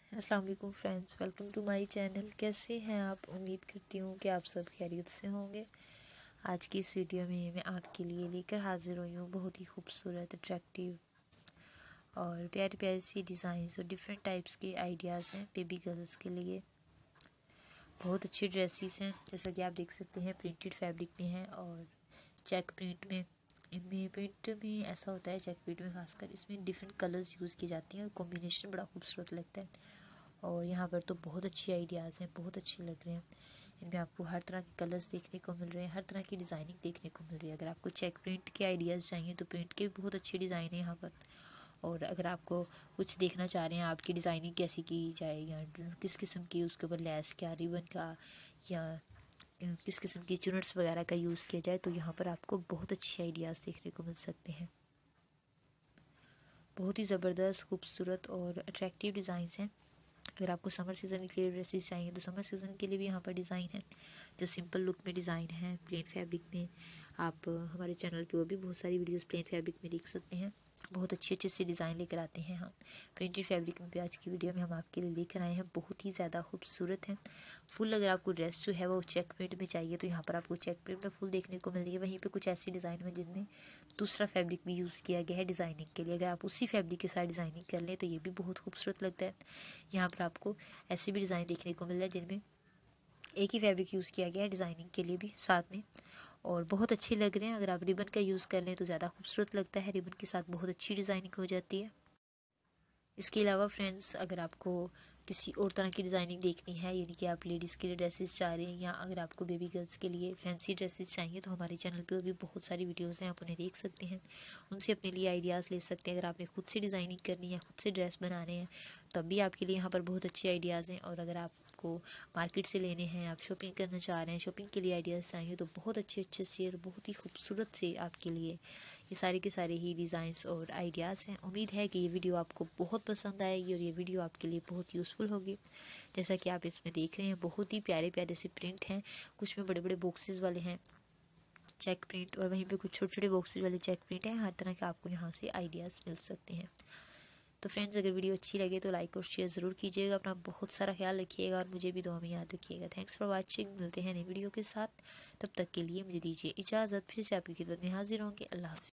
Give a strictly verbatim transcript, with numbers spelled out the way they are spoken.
अस्सलाम वालेकुम friends, welcome to my channel. कैसे हैं आप? उम्मीद करती हूँ कि आप सब खैरियत से होंगे। आज की इस वीडियो में मैं आपके लिए लेकर हाजिर हुई हूँ बहुत ही खूबसूरत, अट्रैक्टिव और प्यारी प्यारी सी डिज़ाइंस और डिफरेंट टाइप्स के आइडियाज़ हैं बेबी गर्ल्स के लिए। बहुत अच्छी ड्रेसेस हैं, जैसा कि आप देख सकते हैं प्रिंटेड फैब्रिक में है और चेक प्रिंट में। इनमें प्रिंट में ऐसा होता है, चेक प्रिंट में खासकर इसमें डिफरेंट कलर्स यूज़ किए जाते हैं और कॉम्बिनेशन बड़ा खूबसूरत लगता है। और यहाँ पर तो बहुत अच्छी आइडियाज़ हैं, बहुत अच्छे लग रहे हैं। इनमें आपको हर तरह के कलर्स देखने को मिल रहे हैं, हर तरह की डिज़ाइनिंग देखने को मिल रही है। अगर आपको चेक प्रिंट के आइडियाज़ चाहिए तो प्रिंट के भी बहुत अच्छी डिज़ाइन है यहाँ पर। और अगर आपको कुछ देखना चाह रहे हैं आपकी डिज़ाइनिंग कैसी की जाए या किस किस्म की उसके ऊपर लेस क्या, रिबन का या किस किस्म की चुनट्स वगैरह का यूज़ किया जाए, तो यहाँ पर आपको बहुत अच्छी आइडियाज़ देखने को मिल सकते हैं। बहुत ही ज़बरदस्त, खूबसूरत और अट्रैक्टिव डिज़ाइंस हैं। अगर आपको समर सीज़न के लिए ड्रेसेस चाहिए तो समर सीज़न के लिए भी यहाँ पर डिज़ाइन है। जो सिंपल लुक में डिज़ाइन है प्लेन फैब्रिक में, आप हमारे चैनल पे वो भी बहुत सारी वीडियोस प्लेन फैब्रिक में देख सकते हैं। बहुत अच्छे अच्छे से डिज़ाइन लेकर आते हैं हम। प्रिंटेड फैब्रिक में भी आज की वीडियो में हम आपके लिए लेकर आए हैं, बहुत ही ज़्यादा खूबसूरत है। फुल अगर आपको ड्रेस जो है वो चेक प्रिंट में चाहिए तो यहाँ पर आपको चेक प्रिंट में फुल देखने को मिल रही है। वहीं पे कुछ ऐसी डिज़ाइन में जिनमें दूसरा फैब्रिक भी यूज़ किया गया है डिज़ाइनिंग के लिए। अगर आप उसी फैब्रिक के साथ डिज़ाइनिंग कर लें तो ये भी बहुत खूबसूरत लगता है। यहाँ पर आपको ऐसे भी डिज़ाइन देखने को मिल रहा है जिनमें एक ही फैब्रिक यूज़ किया गया है डिज़ाइनिंग के लिए भी साथ में, और बहुत अच्छे लग रहे हैं। अगर आप रिबन का यूज़ कर लें तो ज़्यादा खूबसूरत लगता है, रिबन के साथ बहुत अच्छी डिज़ाइनिंग हो जाती है। इसके अलावा फ्रेंड्स, अगर आपको किसी और तरह की डिज़ाइनिंग देखनी है, यानी कि आप लेडीज़ के लिए ड्रेसेस चाह रहे हैं या अगर आपको बेबी गर्ल्स के लिए फैंसी ड्रेसेस चाहिए तो हमारे चैनल पर भी बहुत सारी वीडियोस हैं, आप उन्हें देख सकते हैं, उनसे अपने लिए आइडियाज़ ले सकते हैं। अगर आपने खुद से डिज़ाइनिंग करनी है, खुद से ड्रेस बनाने हैं, तब भी आपके लिए यहाँ पर बहुत अच्छे आइडियाज़ हैं। और अगर आपको मार्केट से लेने हैं, आप शॉपिंग करना चाह रहे हैं, शॉपिंग के लिए आइडियाज़ चाहिए तो बहुत अच्छे अच्छे से और बहुत ही खूबसूरत से आपके लिए ये सारे के सारे ही डिज़ाइंस और आइडियाज़ हैं। उम्मीद है कि ये वीडियो आपको बहुत पसंद आएगी और ये वीडियो आपके लिए बहुत यूज़फुल होगी। जैसा कि आप इसमें देख रहे हैं बहुत ही प्यारे प्यारे से प्रिंट हैं, कुछ में बड़े बड़े बॉक्सेस वाले हैं चेक प्रिंट और वहीं पे कुछ छोटे छोटे बॉक्सेस वाले चेक प्रिंट हैं। हर तरह के आपको यहाँ से आइडियाज़ मिल सकते हैं। तो फ्रेंड्स, अगर वीडियो अच्छी लगे तो लाइक और शेयर ज़रूर कीजिएगा। अपना बहुत सारा ख्याल रखिएगा और मुझे भी दुआ में याद रखिएगा। Thanks for watching. मिलते हैं नई वीडियो के साथ, तब तक के लिए मुझे दीजिए इजाज़त। फिर से आपकी खिदमत में हाजिर होंगे। अल्लाह हाफ़िज़।